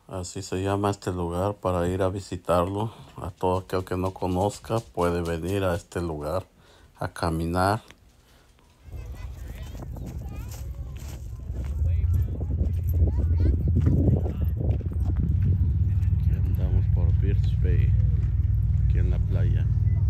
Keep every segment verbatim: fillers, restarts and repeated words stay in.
Así se llama este lugar para ir a visitarlo. A todo aquel que no conozca puede venir a este lugar a caminar. Aquí andamos por Birch Bay, aquí en la playa.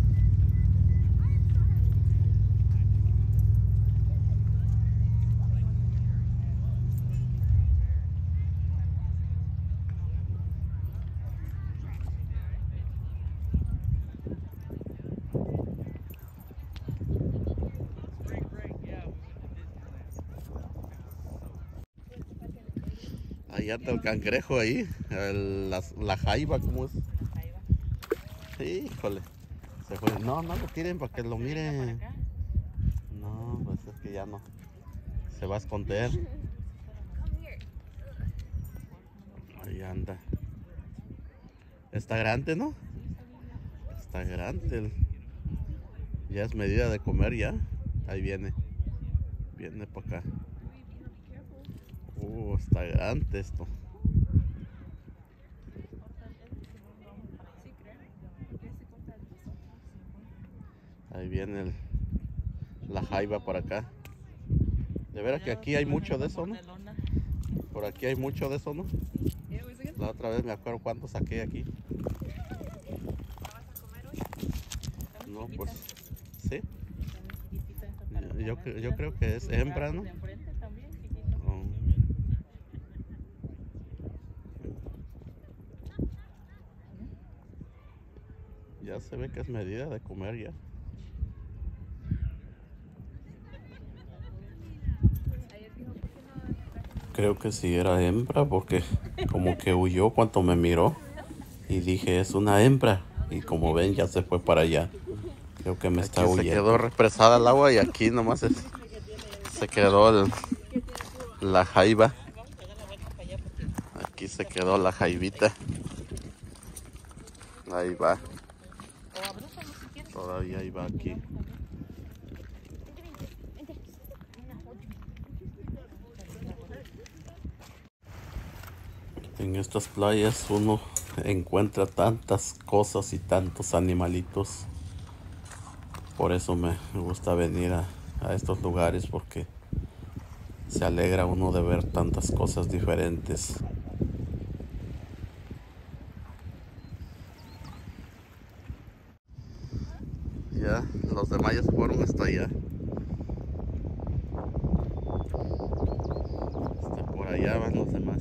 Ahí anda el cangrejo ahí, el- la, la jaiba, ¿cómo es? Híjole, se fue. No, no lo tiren para que lo miren. No, pues es que ya no. Se va a esconder. Ahí anda. Está grande, ¿no? Está grande. el- Ya es medida de comer ya. Ahí viene. Viene para acá. Uh, está grande esto. Ahí viene el, la jaiba por acá. De veras que aquí hay mucho de eso, ¿no? Por aquí hay mucho de eso, ¿no? La otra vez me acuerdo cuánto saqué aquí. No, pues sí. Yo, yo creo que es hembra, ¿no? Oh. Ya se ve que es medida de comer ya. Creo que sí era hembra porque como que huyó cuando me miró y dije es una hembra y como ven ya se fue para allá. Creo que me está huyendo. Aquí se quedó represada el agua y aquí nomás es, se quedó el, la jaiba. Aquí se quedó la jaibita. Ahí va. Todavía ahí va aquí. En estas playas uno encuentra tantas cosas y tantos animalitos. Por eso me gusta venir a, a estos lugares porque se alegra uno de ver tantas cosas diferentes. Ya, los demás ya se fueron hasta allá. Hasta por allá van los demás.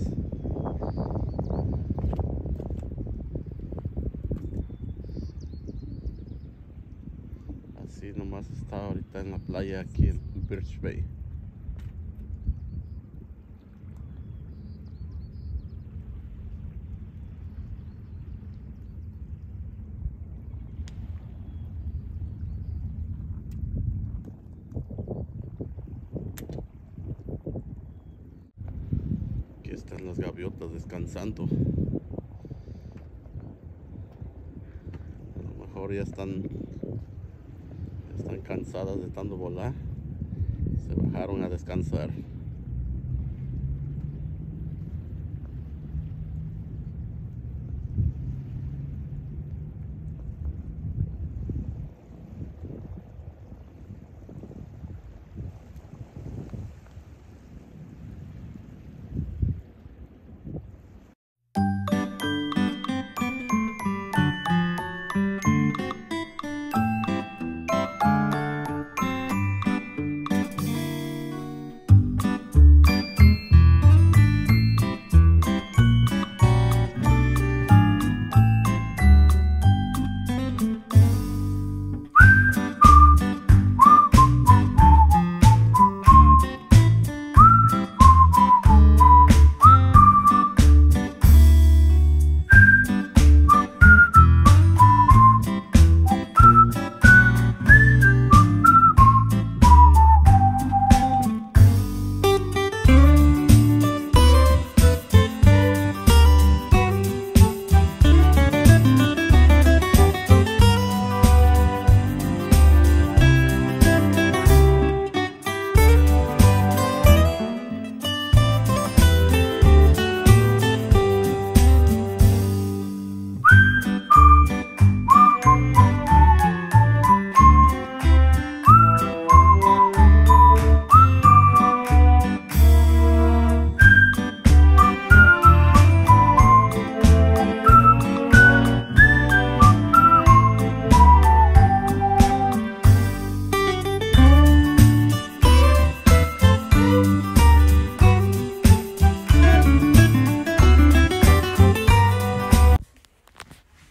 Así nomás está ahorita en la playa aquí en Birch Bay. Aquí están las gaviotas descansando. A lo mejor ya están, ya están cansadas de tanto volar. Se bajaron a descansar.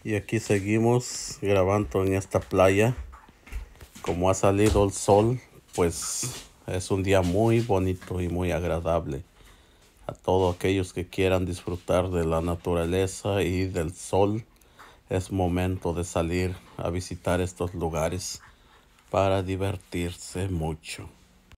Y aquí seguimos grabando en esta playa. Como ha salido el sol, pues es un día muy bonito y muy agradable. A todos aquellos que quieran disfrutar de la naturaleza y del sol, es momento de salir a visitar estos lugares para divertirse mucho.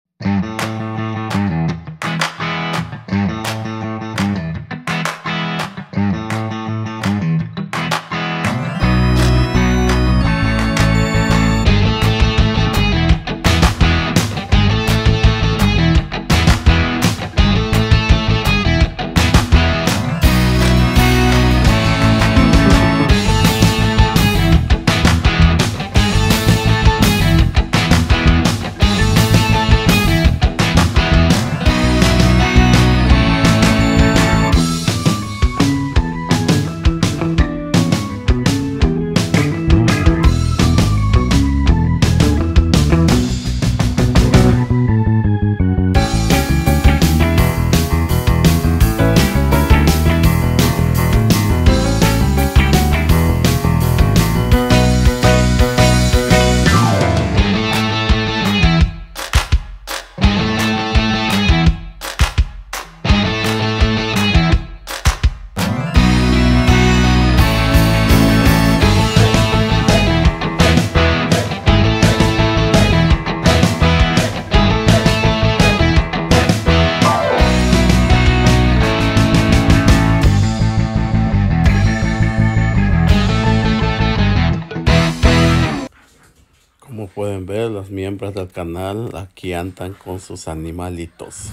Como pueden ver, los miembros del canal aquí andan con sus animalitos.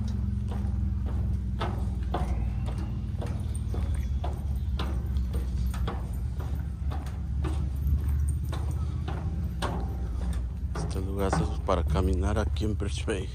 Este lugar es para caminar aquí en Birch Bay.